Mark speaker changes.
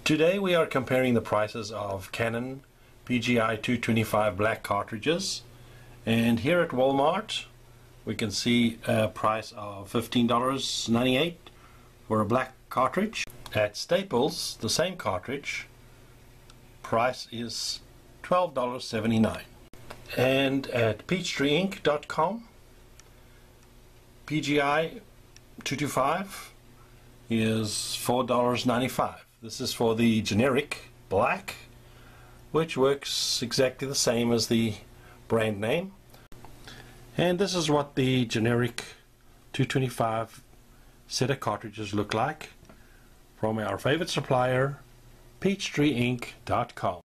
Speaker 1: Today we are comparing the prices of Canon PGI-225 black cartridges, and here at Walmart we can see a price of $15.98 for a black cartridge. At Staples, the same cartridge price is $12.79. And at PeachtreeInk.com, PGI 225 is $4.95. This is for the generic black, which works exactly the same as the brand name. And this is what the generic 225 set of cartridges look like from our favorite supplier, PeachtreeInk.com.